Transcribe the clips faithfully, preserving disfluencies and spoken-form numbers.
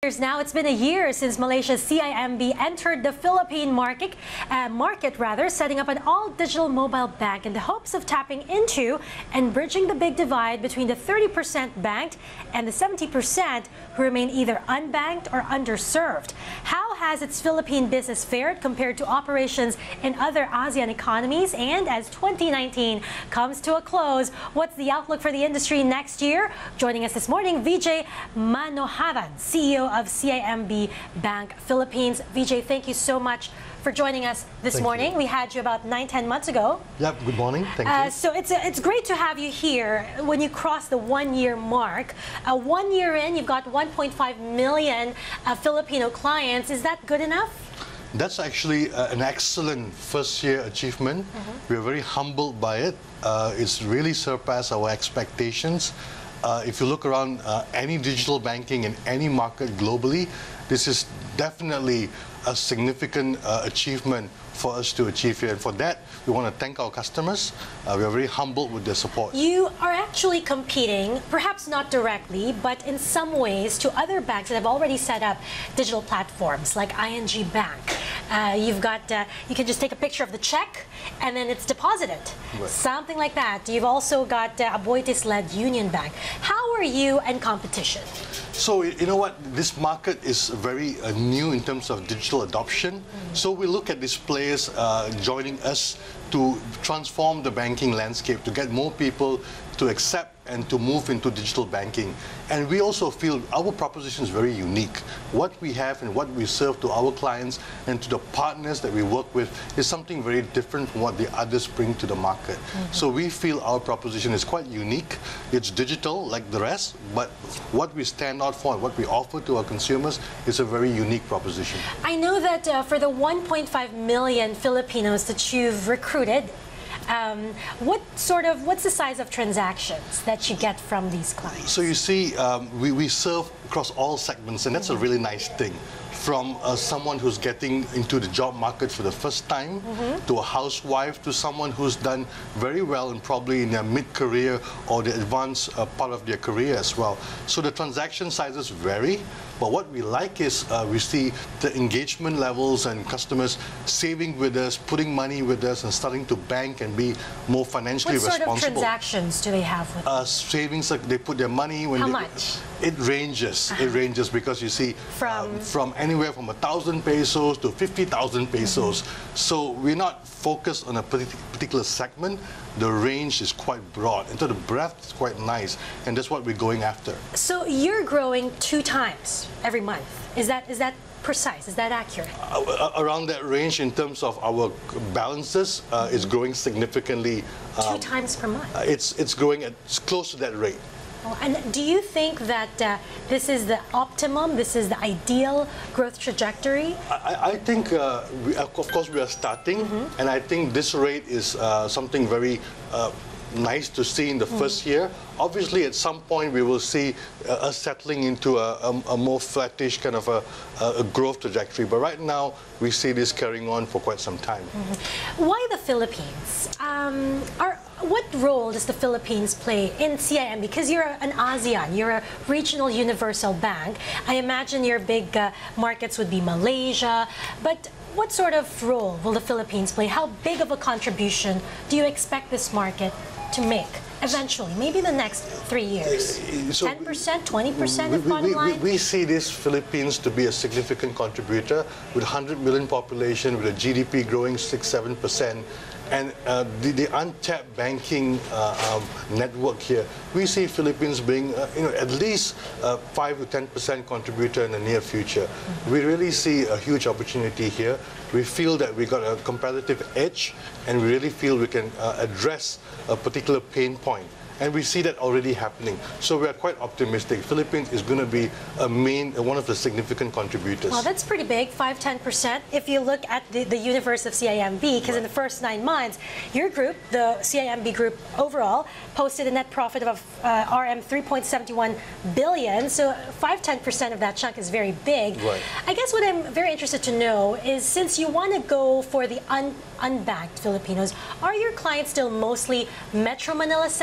Now, it's been a year since Malaysia's C I M B entered the Philippine market, uh, market rather, setting up an all-digital mobile bank in the hopes of tapping into and bridging the big divide between the thirty percent banked and the seventy percent who remain either unbanked or underserved. How has its Philippine business fared compared to operations in other ASEAN economies? And as twenty nineteen comes to a close, what's the outlook for the industry next year? Joining us this morning, Vijay Manoharan, C E O of C I M B Bank Philippines. Vijay, thank you so much for joining us this thank morning. You. We had you about nine, ten months ago. Yep, good morning. Thank uh, you. So it's, uh, it's great to have you here when you cross the one-year mark. Uh, one year in, you've got one point five million uh, Filipino clients. Is that good enough? That's actually uh, an excellent first-year achievement. Mm-hmm. We're very humbled by it. Uh, it's really surpassed our expectations. Uh, if you look around uh, any digital banking in any market globally, this is definitely a significant uh, achievement for us to achieve here. And for that, we want to thank our customers. Uh, we are very humbled with their support. You are actually competing, perhaps not directly, but in some ways to other banks that have already set up digital platforms like I N G Bank. Uh, you've got, uh, you can just take a picture of the check and then it's deposited. Right. Something like that. You've also got uh, Aboitiz-led Union Bank. How are you in competition? So, you know what, this market is very uh, new in terms of digital adoption. Mm-hmm. So we look at these players uh, joining us to transform the banking landscape, to get more people to accept and to move into digital banking. And we also feel our proposition is very unique. What we have and what we serve to our clients and to the partners that we work with is something very different from what the others bring to the market. Mm-hmm. So we feel our proposition is quite unique. It's digital like the rest, but what we stand out for and what we offer to our consumers is a very unique proposition. I know that uh, for the one point five million Filipinos that you've recruited, Um, what sort of, what's the size of transactions that you get from these clients? So you see, um, we, we serve across all segments, and that's mm-hmm. a really nice thing. From uh, someone who's getting into the job market for the first time, mm-hmm. to a housewife, to someone who's done very well and probably in their mid-career or the advanced uh, part of their career as well. So the transaction sizes vary, but what we like is uh, we see the engagement levels and customers saving with us, putting money with us, and starting to bank and be more financially responsible. What sort responsible. of transactions do they have with uh, savings? Like they put their money when How they, much? It ranges. Uh-huh. It ranges because you see from um, from anywhere from a thousand pesos to fifty thousand pesos. Mm-hmm. So we're not focused on a particular segment. The range is quite broad, and so the breadth is quite nice, and that's what we're going after. So you're growing two times every month. Is that is that precise? Is that accurate? Uh, around that range in terms of our balances, uh, mm-hmm. is growing significantly. Um, two times per month. Uh, it's it's growing at it's close to that rate. And do you think that uh, this is the optimum, this is the ideal growth trajectory? I, I think, uh, we, of course, we are starting, mm-hmm. and I think this rate is uh, something very uh, nice to see in the mm. first year. Obviously, at some point, we will see uh, us settling into a, a, a more flattish kind of a, a growth trajectory. But right now, we see this carrying on for quite some time. Mm-hmm. Why the Philippines? Um, are, what role does the Philippines play in C I M B? Because you're an ASEAN, you're a regional universal bank. I imagine your big uh, markets would be Malaysia. But what sort of role will the Philippines play? How big of a contribution do you expect this market to make eventually, maybe the next three years? ten percent, twenty percent of bottom line? We, we, we see this Philippines to be a significant contributor with one hundred million population, with a G D P growing six, seven percent. And uh, the, the untapped banking uh, um, network here, we see Philippines being, uh, you know, at least uh, five to ten percent contributor in the near future. Mm-hmm. We really see a huge opportunity here. We feel that we got a competitive edge, and we really feel we can uh, address a particular pain point. And we see that already happening. So we are quite optimistic. Philippines is going to be a main, one of the significant contributors. Well, that's pretty big, five, ten percent. If you look at the, the universe of C I M B, because right. in the first nine months, your group, the C I M B group overall, posted a net profit of uh, R M three point seven one billion. So five, ten percent of that chunk is very big. Right. I guess what I'm very interested to know is, since you want to go for the un unbanked Filipinos, are your clients still mostly Metro Manila centric, or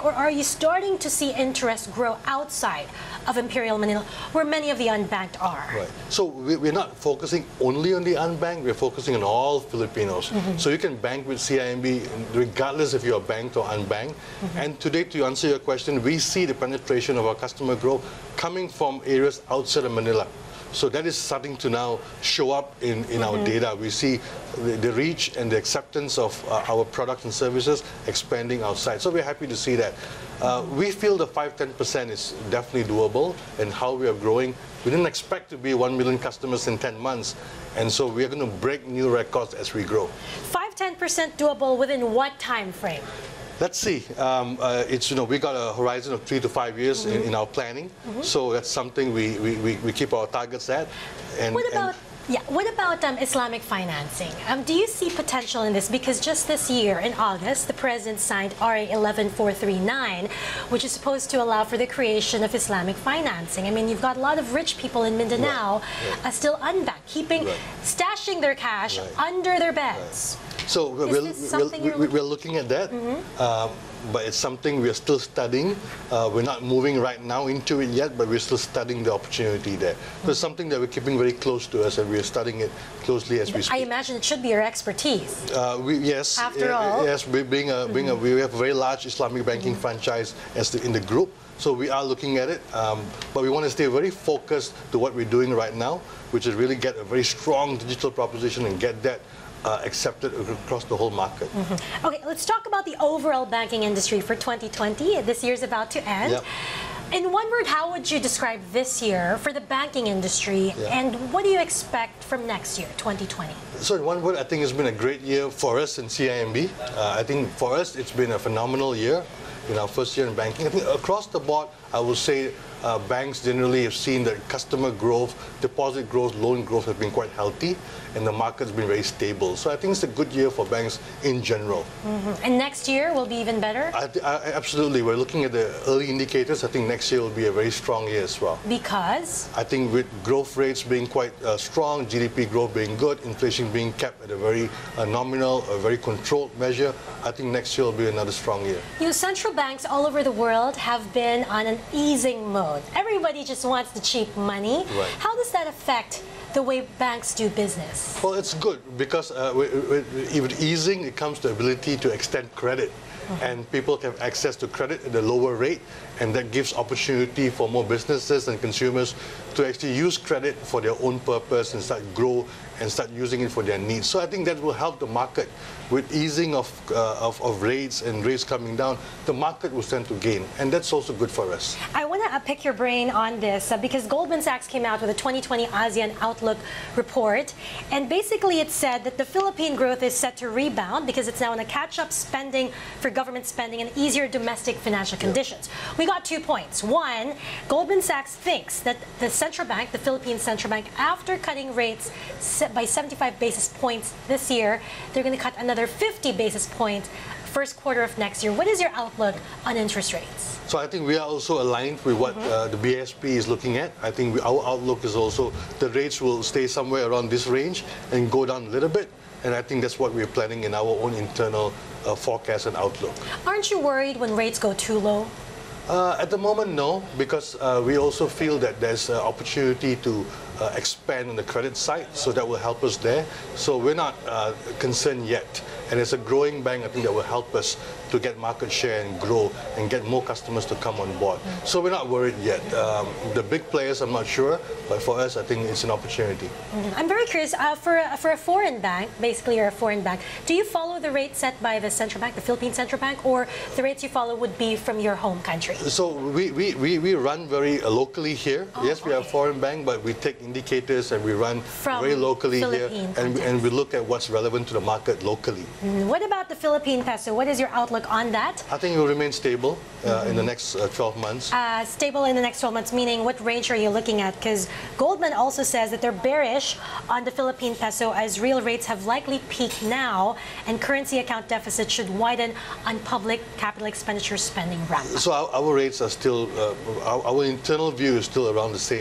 or are you starting to see interest grow outside of Imperial Manila, where many of the unbanked are? Right. So we, we're not focusing only on the unbanked, we're focusing on all Filipinos. Mm-hmm. So you can bank with C I M B regardless if you're banked or unbanked. Mm-hmm. And today, to answer your question, we see the penetration of our customer growth coming from areas outside of Manila. So that is starting to now show up in, in mm-hmm. our data. We see the, the reach and the acceptance of uh, our products and services expanding outside. So we're happy to see that. Uh, we feel the five to ten percent is definitely doable, and how we are growing. We didn't expect to be one million customers in ten months, and so we are going to break new records as we grow. five to ten percent doable within what time frame? Let's see. Um, uh, it's, you know, we got a horizon of three to five years mm-hmm. in, in our planning, mm-hmm. so that's something we, we, we, we keep our targets at. And, what about and yeah? What about um, Islamic financing? Um, do you see potential in this? Because just this year, in August, the president signed R A eleven four thirty-nine, which is supposed to allow for the creation of Islamic financing. I mean, you've got a lot of rich people in Mindanao right. Right. Uh, still unbanked, keeping, right. stashing their cash right. under their beds. Right. So we're, we're, we're, we're looking at that, mm-hmm. um, but it's something we're still studying. Uh, we're not moving right now into it yet, but we're still studying the opportunity there. Mm-hmm. So it's something that we're keeping very close to us, and we're studying it closely as we speak. I imagine it should be your expertise. Uh, we, yes. After uh, all. Yes, we, being a, being mm-hmm. a, we have a very large Islamic banking mm-hmm. franchise as the, in the group. So we are looking at it, um, but we want to stay very focused to what we're doing right now, which is really get a very strong digital proposition and get that Uh, accepted across the whole market. Mm-hmm. Okay, let's talk about the overall banking industry for twenty twenty. This year's about to end. Yep. In one word, how would you describe this year for the banking industry, yep. and what do you expect from next year, twenty twenty? So in one word, I think it's been a great year for us in C I M B. Uh, I think for us, it's been a phenomenal year in our first year in banking. I think across the board, I would say uh, banks generally have seen that customer growth, deposit growth, loan growth have been quite healthy, and the market's been very stable. So I think it's a good year for banks in general. Mm-hmm. And next year will be even better? I I, absolutely. We're looking at the early indicators. I think next year will be a very strong year as well. Because? I think with growth rates being quite uh, strong, G D P growth being good, inflation being kept at a very uh, nominal, a very controlled measure, I think next year will be another strong year. You know, central banks all over the world have been on an easing mode. Everybody just wants the cheap money. Right. How does that affect the way banks do business? Well, it's good because uh, with, with, with easing, it comes to ability to extend credit. Mm-hmm. And people can have access to credit at a lower rate, and that gives opportunity for more businesses and consumers to actually use credit for their own purpose and start grow and start using it for their needs. So I think that will help the market. With easing of, uh, of, of rates and rates coming down, the market will stand to gain, and that's also good for us. I want to uh, pick your brain on this uh, because Goldman Sachs came out with a twenty twenty ASEAN Outlook report, and basically it said that the Philippine growth is set to rebound because it's now in a catch-up spending for government spending and easier domestic financial conditions. Yeah. We got two points. One, Goldman Sachs thinks that the central bank, the Philippine Central Bank, after cutting rates by seventy-five basis points this year, they're going to cut another fifty basis points first quarter of next year. What is your outlook on interest rates? So I think we are also aligned with what mm-hmm. uh, the B S P is looking at. I think we, our outlook is also the rates will stay somewhere around this range and go down a little bit. And I think that's what we're planning in our own internal uh, forecast and outlook. Aren't you worried when rates go too low? Uh, at the moment, no, because uh, we also feel that there's an opportunity to uh, expand on the credit side, so that will help us there. So we're not uh, concerned yet. And it's a growing bank, I think, that will help us to get market share and grow and get more customers to come on board. So we're not worried yet. Um, the big players, I'm not sure, but for us, I think it's an opportunity. Mm-hmm. I'm very curious, uh, for, a, for a foreign bank, basically you're a foreign bank, do you follow the rate set by the central bank, the Philippine Central Bank, or the rates you follow would be from your home country? So we, we, we, we run very uh, locally here. Oh, yes, we okay. are a foreign bank, but we take indicators and we run from very locally Philippine here. And, and we look at what's relevant to the market locally. Mm-hmm. What about the Philippine peso? What is your outlook on that? I think it will remain stable uh, mm-hmm. in the next uh, twelve months. Uh, stable in the next twelve months, meaning what range are you looking at? Because Goldman also says that they're bearish on the Philippine peso as real rates have likely peaked now and currency account deficit should widen on public capital expenditure spending ramp up. So our, our rates are still, uh, our, our internal view is still around the same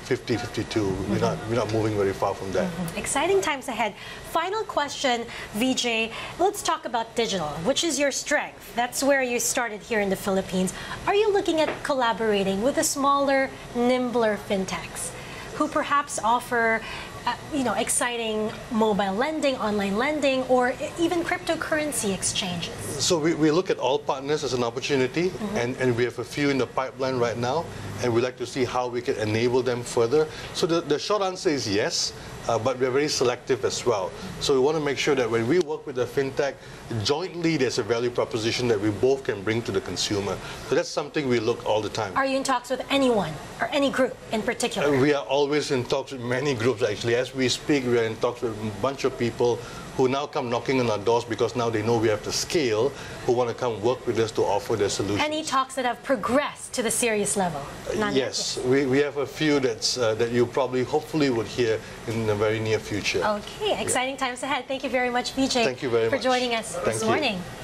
fifty, fifty-two. Mm-hmm. We're not we're not moving very far from that. Mm-hmm. Exciting times ahead. Final question, V J. Let's talk about digital, which is your strength. That's where you started here in the Philippines. Are you looking at collaborating with the smaller, nimbler fintechs who perhaps offer Uh, you know, exciting mobile lending, online lending, or even cryptocurrency exchanges? So we, we look at all partners as an opportunity, mm-hmm. and, and we have a few in the pipeline right now, and we'd like to see how we can enable them further. So the, the short answer is yes, uh, but we're very selective as well. So we want to make sure that when we work with the fintech, jointly there's a value proposition that we both can bring to the consumer. So that's something we look all the time. Are you in talks with anyone or any group in particular? Uh, we are always in talks with many groups actually. As we speak, we are in talks with a bunch of people who now come knocking on our doors because now they know we have the scale, who want to come work with us to offer their solutions. Any talks that have progressed to the serious level? None yes, we, we have a few that's, uh, that you probably, hopefully would hear in the very near future. Okay, exciting yeah. times ahead. Thank you very much, V J, Thank you very for much. joining us Thank this you. morning.